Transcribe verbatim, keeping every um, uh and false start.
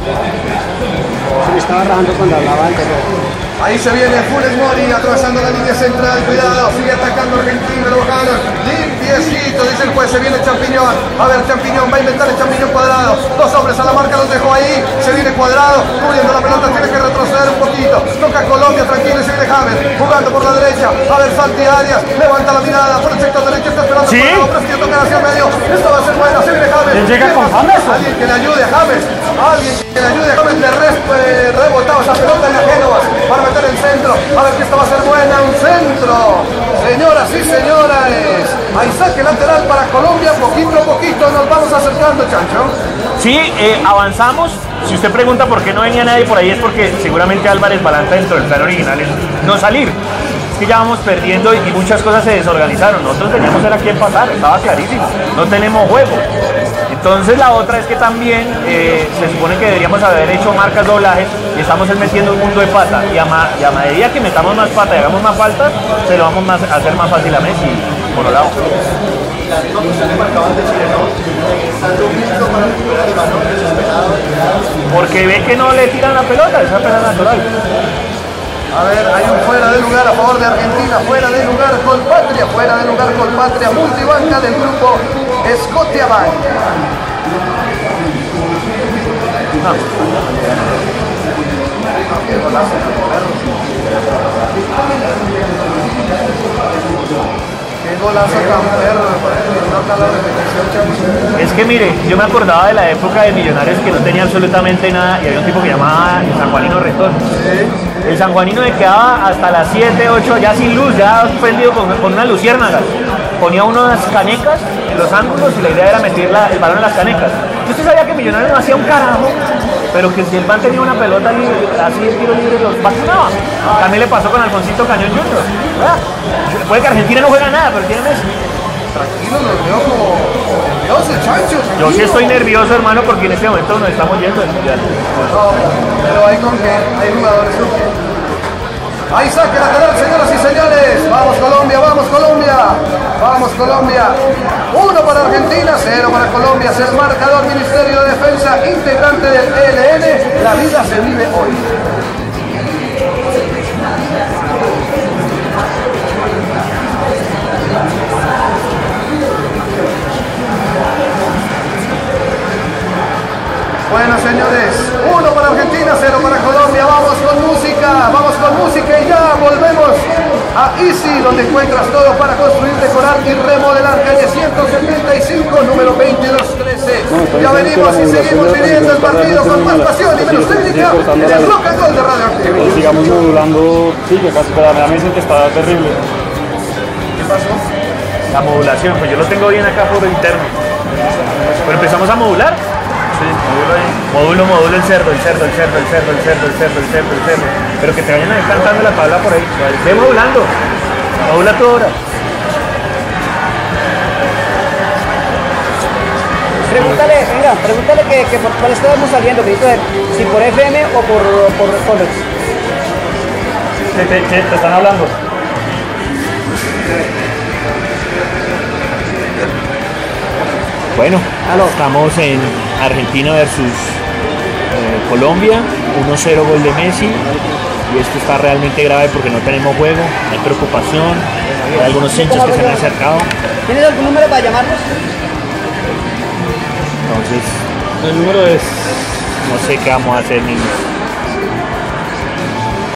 Se me estaba rajando cuando hablaba anterior. Ahí se viene Funes Mori atravesando la línea central, cuidado, sigue atacando Argentina, lo bajaron, limpiecito, dice el juez, se viene Champiñón, a ver Champiñón, va a inventar el Champiñón Cuadrado, dos hombres a la marca, los dejó ahí, se viene Cuadrado, cubriendo la pelota, tiene que retroceder un poquito, toca Colombia, tranquilo, y se viene James, jugando por la derecha, a ver Santi Arias, levanta la mirada, por el sector derecho, está esperando, ¿Sí? Cuadrado, pero toca hacia el medio, esto va a ser bueno, se viene James, ¿Quién llega con James? alguien que le ayude a James, alguien que le ayude a James, le res, eh, rebotaba esa pelota en la Génova, para meter el centro, a ver que esto va a ser buena, un centro, señoras y señores, ahí saque lateral para Colombia, poquito a poquito nos vamos acercando, Chancho. Sí, eh, avanzamos. Si usted pregunta por qué no venía nadie por ahí es porque seguramente Álvarez Balanta dentro del plan original es no salir. Es que ya vamos perdiendo y muchas cosas se desorganizaron. Nosotros teníamos era quién pasar, estaba clarísimo. No tenemos juego. Entonces la otra es que también eh, se supone que deberíamos haber hecho marcas doblajes y estamos metiendo un mundo de pata. Y a, ma, y a medida que metamos más pata y hagamos más faltas, se lo vamos más, a hacer más fácil a Messi por un lado. Porque ve que no le tiran la pelota, es una pelota natural. A ver, hay un fuera de lugar a favor de Argentina, fuera de lugar Colpatria, fuera de lugar Colpatria, multibanca del grupo Scotiabank. No. Qué golazo tan perro, nota la repetición. Es que mire, yo me acordaba de la época de Millonarios que no tenía absolutamente nada y había un tipo que llamaba el San Juanino Retón. ¿Sí? El San Juanino me quedaba hasta las siete, ocho ya sin luz, ya prendido con, con una luciérnaga. Ponía unas canecas en los ángulos y la idea era meter la, el balón en las canecas. Y usted sabía que Millonarios no hacía un carajo, pero que si el man tenía una pelota libre, así de tiro libre, los vacunaba. También le pasó con Alfonsito Cañón junior Puede que Argentina no juega nada, pero tiene Messi. Tranquilo, los veo como nerviosos, Chancho. Yo sí estoy nervioso, hermano, porque en este momento nos estamos yendo del mundial. No, pero hay con qué, hay jugadores con qué. Ahí saque lateral, señoras y señores. Vamos Colombia, vamos Colombia. Vamos Colombia. Uno para Argentina, cero para Colombia. Es el marcador, Ministerio de Defensa, integrante del E L N. La vida se vive hoy. Bueno, señores, uno para Argentina, cero para Colombia. Vamos con música, vamos con música y ya volvemos a Easy, donde encuentras todo para construir, decorar y remodelar. Calle ciento setenta y cinco, número veintidós trece. No, ya venimos y seguimos viviendo el partido con más pasión y menos técnica en el Rock and Roll de Radio Activo. Sigamos modulando, sí, que casi para mí me que está terrible. ¿Qué pasó? La modulación, pues yo lo tengo bien acá por interno. Pero empezamos a modular. Sí, módulo, módulo, el cerdo, el cerdo, el cerdo, el cerdo, el cerdo, el cerdo, el cerdo, el cerdo. Pero que te vayan a ir cantando la tabla por ahí. Ve modulando. Modula tu hora. Pregúntale, venga, pregúntale que, que por cuál estamos saliendo, que ver, si por F M o por, por Conex. Te, te, te, te están hablando. Bueno, estamos en Argentina versus eh, Colombia, uno cero gol de Messi, y esto está realmente grave porque no tenemos juego, hay preocupación, hay algunos hinchas que se han acercado. ¿Tienes algún número para llamarnos? Entonces, El número es... no sé qué vamos a hacer, niños.